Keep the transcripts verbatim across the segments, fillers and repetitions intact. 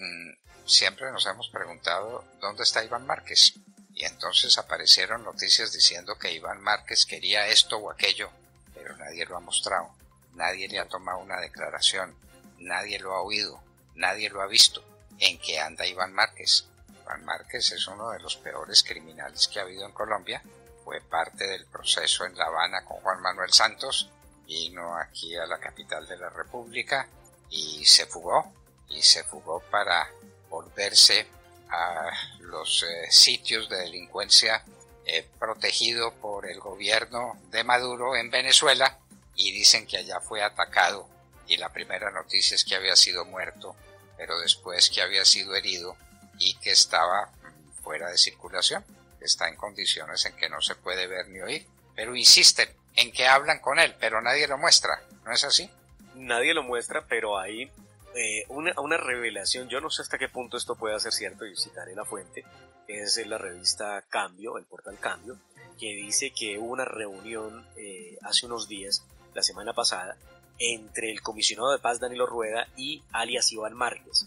mmm, siempre nos hemos preguntado dónde está Iván Márquez. Y entonces aparecieron noticias diciendo que Iván Márquez quería esto o aquello, pero nadie lo ha mostrado, nadie le ha tomado una declaración, nadie lo ha oído, nadie lo ha visto. ¿En qué anda Iván Márquez? Iván Márquez es uno de los peores criminales que ha habido en Colombia, fue parte del proceso en La Habana con Juan Manuel Santos, vino aquí a la capital de la República y se fugó, y se fugó para volverse a los eh, sitios de delincuencia eh, protegido por el gobierno de Maduro en Venezuela, y dicen que allá fue atacado y la primera noticia es que había sido muerto, pero después que había sido herido y que estaba mm, fuera de circulación, está en condiciones en que no se puede ver ni oír, pero insisten en que hablan con él, pero nadie lo muestra, ¿no es así? Nadie lo muestra, pero hay Eh, una, una revelación, yo no sé hasta qué punto esto pueda ser cierto, y citaré la fuente, es la revista Cambio, el portal Cambio, que dice que hubo una reunión eh, hace unos días, la semana pasada, entre el comisionado de paz Danilo Rueda y alias Iván Márquez.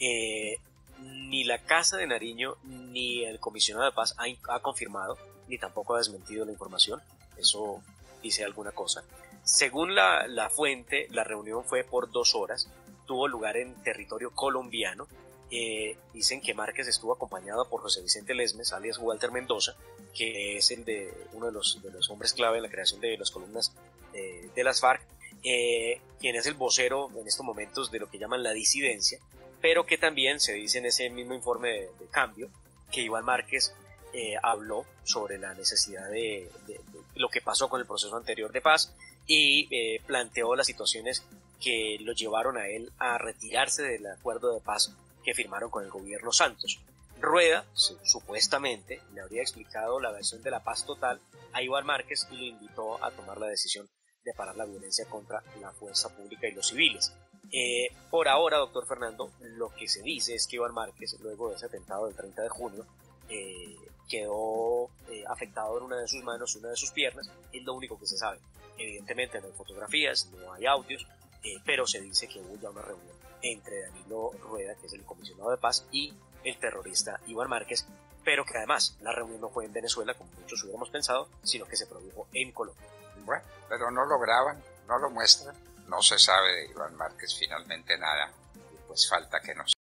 Eh, ni la Casa de Nariño ni el comisionado de paz ha, ha confirmado, ni tampoco ha desmentido la información, eso dice alguna cosa. Según la, la fuente, la reunión fue por dos horas, tuvo lugar en territorio colombiano. Eh, dicen que Márquez estuvo acompañado por José Vicente Lesmes, alias Walter Mendoza, que es el de uno de los, de los hombres clave en la creación de las columnas eh, de las FARC, eh, quien es el vocero en estos momentos de lo que llaman la disidencia, pero que también se dice en ese mismo informe de, de Cambio que Iván Márquez eh, habló sobre la necesidad de, de, de lo que pasó con el proceso anterior de paz y eh, planteó las situaciones que lo llevaron a él a retirarse del acuerdo de paz que firmaron con el gobierno Santos. Rueda, supuestamente, le habría explicado la versión de la paz total a Iván Márquez y lo invitó a tomar la decisión de parar la violencia contra la fuerza pública y los civiles. Eh, por ahora, doctor Fernando, lo que se dice es que Iván Márquez, luego de ese atentado del treinta de junio, eh, quedó eh, afectado en una de sus manos y una de sus piernas, es lo único que se sabe. Evidentemente no hay fotografías, no hay audios, Eh, pero se dice que hubo ya una reunión entre Danilo Rueda, que es el comisionado de paz, y el terrorista Iván Márquez, pero que además la reunión no fue en Venezuela, como muchos hubiéramos pensado, sino que se produjo en Colombia. Bueno, pero no lo graban, no lo muestran, no se sabe de Iván Márquez finalmente nada, y pues falta que nos